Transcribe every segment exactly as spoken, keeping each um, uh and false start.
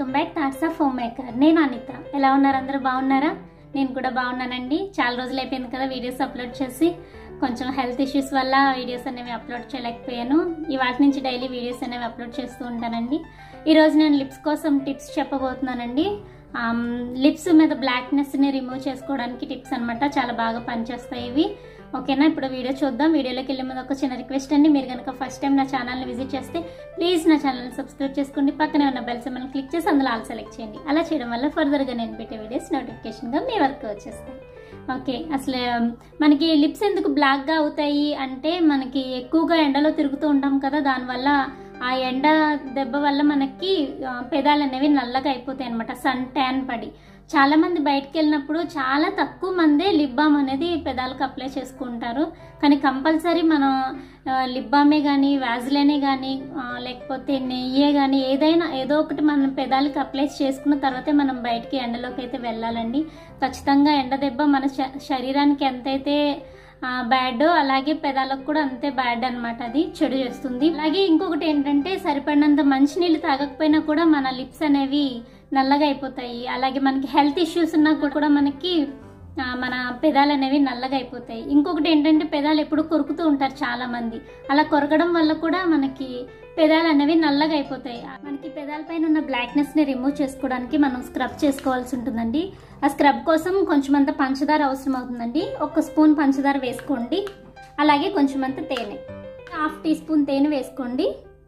Welcome back thoughts of home maker. నేను అనిత. ఎలా ఉన్నారు? అందరూ బాగున్నారా? నేను కూడా బాగున్నానండి. చాలా రోజులు అయిపోయింది కదా వీడియోస్ అప్లోడ్ చేసి. కొంచెం హెల్త్ ఇష్యూస్ వల్ల వీడియోస్ అనేవి అప్లోడ్ చేయలేకపోయాను. ఈ వాటి నుంచి డైలీ వీడియోస్ అనేవి అప్లోడ్ చేస్తూ ఉంటానండి. ఈరోజు నేను లిప్స్ కోసం టిప్స్ చెప్పబోతున్నానండి. లిప్స్ మీద బ్లాక్నెస్ని రిమూవ్ చేసుకోవడానికి టిప్స్ అనమాట. చాలా బాగా పనిచేస్తాయి ఇవి. ఓకేనా? ఇప్పుడు వీడియో చూద్దాం. వీడియోలోకి వెళ్ళే ముందు ఒక చిన్న రిక్వెస్ట్ అండి, మీరు కనుక ఫస్ట్ టైం నా ఛానల్ని విజిట్ చేస్తే ప్లీజ్ నా ఛానల్ని సబ్స్క్రైబ్ చేసుకోండి. పక్కనే ఉన్న బెల్ సింబల్ని క్లిక్ చేసి అందులో ఆల్ సెలెక్ట్ చేయండి. అలా చేయడం వల్ల ఫర్దర్గా నేను పెట్టే వీడియోస్ నోటిఫికేషన్గా మీ వరకు వచ్చేస్తాయి. ఓకే, అసలు మనకి లిప్స్ ఎందుకు బ్లాక్గా అవుతాయి అంటే, మనకి ఎక్కువగా ఎండలో తిరుగుతూ ఉంటాం కదా, దానివల్ల ఆ ఎండ దెబ్బ వల్ల మనకి పెదాలు అనేవి నల్లగా అయిపోతాయి అనమాట, సన్ ట్యాన్ పడి. చాలా మంది బయటకు వెళ్ళినప్పుడు చాలా తక్కువ మందే లిప్ బామ్ అనేది పెదాలకు అప్లై చేసుకుంటారు. కానీ కంపల్సరీ మనం లిప్ బామే కానీ వ్యాజిలేనే కానీ లేకపోతే నెయ్యే కానీ ఏదైనా ఏదో ఒకటి మనం పెదాలకు అప్లై చేసుకున్న తర్వాతే మనం బయటికి ఎండలోకి అయితే వెళ్ళాలండి. ఖచ్చితంగా ఎండ దెబ్బ మన శరీరానికి ఎంతైతే బ్యాడ్ అలాగే పెదాలకు కూడా అంతే బ్యాడ్ అనమాట, అది చెడు చేస్తుంది. అలాగే ఇంకొకటి ఏంటంటే, సరిపడినంత మంచినీళ్ళు తాగకపోయినా కూడా మన లిప్స్ అనేవి నల్లగా అయిపోతాయి. అలాగే మనకి హెల్త్ ఇష్యూస్ ఉన్నా కూడా మనకి మన పెదాలు అనేవి నల్లగా అయిపోతాయి. ఇంకొకటి ఏంటంటే, పెదాలు ఎప్పుడు కొరుకుతూ ఉంటారు చాలా మంది. అలా కొరకడం వల్ల కూడా మనకి పెదాలు అనేవి నల్లగా అయిపోతాయి. మనకి పెదాల పైన ఉన్న బ్లాక్నెస్ ని రిమూవ్ చేసుకోవడానికి మనం స్క్రబ్ చేసుకోవాల్సి ఉంటుందండి. ఆ స్క్రబ్ కోసం కొంచెం అంత పంచదార అవసరం అవుతుందండి. ఒక స్పూన్ పంచదార వేసుకోండి. అలాగే కొంచెం అంత తేనె, హాఫ్ టీ స్పూన్ తేనె వేసుకోండి.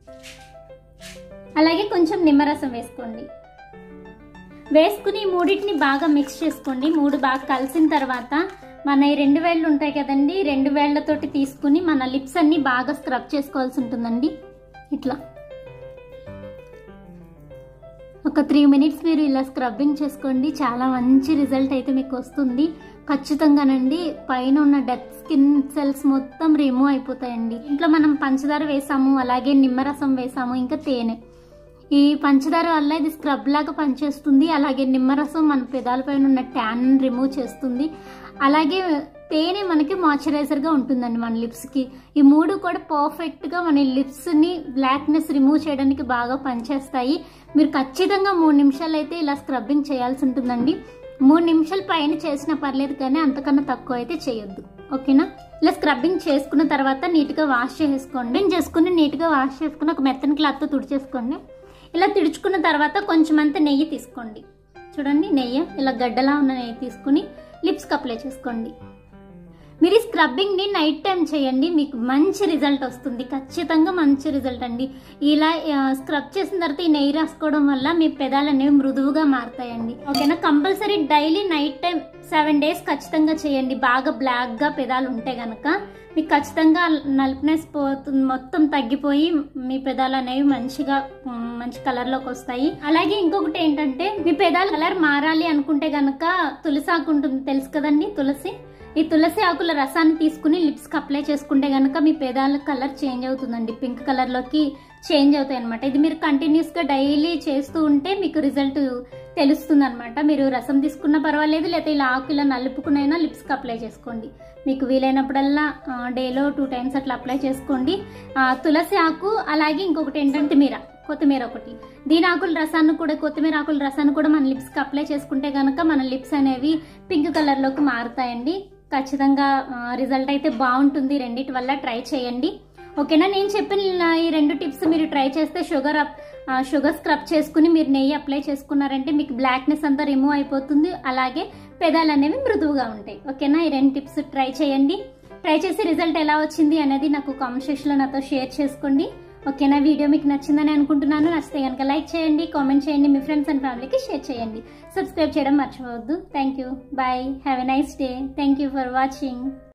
అలాగే కొంచెం నిమ్మరసం వేసుకోండి. వేసుకుని మూడింటిని బాగా మిక్స్ చేసుకోండి. మూడు బాగా కలిసిన తర్వాత మన ఈ రెండు వేళ్ళు ఉంటాయి కదండి, రెండు వేళ్లతోటి తీసుకుని మన లిప్స్ అన్ని బాగా స్క్రబ్ చేసుకోవాల్సి ఉంటుందండి. ఇట్లా ఒక త్రీ మినిట్స్ మీరు ఇలా స్క్రబ్బింగ్ చేసుకోండి. చాలా మంచి రిజల్ట్ అయితే మీకు వస్తుంది ఖచ్చితంగానండి. పైన ఉన్న డెత్ స్కిన్ సెల్స్ మొత్తం రిమూవ్ అయిపోతాయండి. ఇంట్లో మనం పంచదార వేసాము, అలాగే నిమ్మరసం వేసాము, ఇంకా తేనె. ఈ పంచదార వల్ల ఇది స్క్రబ్ లాగా పనిచేస్తుంది. అలాగే నిమ్మరసం మన పెదాలపైన ఉన్న ట్యాన్ రిమూవ్ చేస్తుంది. అలాగే తేనె మనకి మాయిశ్చరైజర్గా ఉంటుందండి మన లిప్స్కి. ఈ మూడు కూడా పర్ఫెక్ట్గా మన లిప్స్ని బ్లాక్నెస్ రిమూవ్ చేయడానికి బాగా పనిచేస్తాయి. మీరు ఖచ్చితంగా మూడు నిమిషాలు అయితే ఇలా స్క్రబ్బింగ్ చేయాల్సి ఉంటుందండి. మూడు నిమిషాలు పైన చేసినా పర్లేదు, కానీ అంతకన్నా తక్కువ అయితే చేయొద్దు. ఓకేనా? ఇలా స్క్రబ్బింగ్ చేసుకున్న తర్వాత నీట్గా వాష్ చేసుకోండి. చేసుకుని నీట్గా వాష్ చేసుకుని ఒక మెత్తని క్లాత్తో తుడిచేసుకోండి. ఇలా తుడుచుకున్న తర్వాత కొంచెం అంత నెయ్యి తీసుకోండి. చూడండి, నెయ్యి ఇలా గడ్డలా ఉన్న నెయ్యి తీసుకుని లిప్స్కి అప్లై చేసుకోండి. మీరు ఈ స్క్రబ్బింగ్ని నైట్ టైం చేయండి, మీకు మంచి రిజల్ట్ వస్తుంది. ఖచ్చితంగా మంచి రిజల్ట్ అండి. ఇలా స్క్రబ్ చేసిన తర్వాత ఈ నెయ్యి రాసుకోవడం వల్ల మీ పెదాలు అనేవి మృదువుగా మారుతాయండి. ఓకేనా? Compulsory daily night time seven days ఖచ్చితంగా చేయండి. బాగా బ్లాక్గా పెదాలు ఉంటే కనుక మీకు ఖచ్చితంగా నలుపునెస్ పోతుంది, మొత్తం తగ్గిపోయి మీ పెదాలు అనేవి మంచిగా మంచి కలర్లోకి వస్తాయి. అలాగే ఇంకొకటి ఏంటంటే, మీ పెదాల కలర్ మారాలి అనుకుంటే కనుక తులసి ఆకు ఉంటుంది, తెలుసు కదండి తులసి. ఈ తులసి ఆకుల రసాన్ని తీసుకుని లిప్స్కి అప్లై చేసుకుంటే కనుక మీ పెదాల కలర్ చేంజ్ అవుతుందండి, పింక్ కలర్లోకి చేంజ్ అవుతాయి అనమాట. ఇది మీరు కంటిన్యూస్గా డైలీ చేస్తూ ఉంటే మీకు రిజల్ట్ తెలుస్తుంది అనమాట. మీరు రసం తీసుకున్నా పర్వాలేదు, లేకపోతే ఇలా ఆకు ఇలా నలుపుకునైనా లిప్స్కి అప్లై చేసుకోండి. మీకు వీలైనప్పుడల్లా డేలో టూ టైమ్స్ అట్లా అప్లై చేసుకోండి. తులసి ఆకు, అలాగే ఇంకొకటి ఏంటంటే మీర కొత్తిమీర ఒకటి. దీని ఆకుల రసాన్ని కూడా, కొత్తిమీర ఆకుల రసాన్ని కూడా మన లిప్స్కి అప్లై చేసుకుంటే కనుక మన లిప్స్ అనేవి పింక్ కలర్లోకి మారుతాయండి. ఖచ్చితంగా రిజల్ట్ అయితే బాగుంటుంది. రెండిటి వల్ల ట్రై చేయండి. ఓకేనా? నేను చెప్పిన ఈ రెండు టిప్స్ మీరు ట్రై చేస్తే, షుగర్ షుగర్ స్క్రబ్ చేసుకుని మీరు నెయ్యి అప్లై చేసుకున్నారంటే మీకు బ్లాక్నెస్ అంతా రిమూవ్ అయిపోతుంది. అలాగే పెదాలు అనేవి మృదువుగా ఉంటాయి. ఓకేనా? ఈ రెండు టిప్స్ ట్రై చేయండి. ట్రై చేసి రిజల్ట్ ఎలా వచ్చింది అనేది నాకు కామెంట్ సెక్షన్లో నాతో షేర్ చేసుకోండి. ఓకేనా? వీడియో మీకు నచ్చిందని అనుకుంటున్నాను. నచ్చితే కనుక లైక్ చేయండి, కామెంట్ చేయండి, మీ ఫ్రెండ్స్ అండ్ ఫ్యామిలీకి షేర్ చేయండి. సబ్స్క్రైబ్ చేయడం మర్చిపోవద్దు. Thank you. Bye. Have a nice day. Thank you for watching.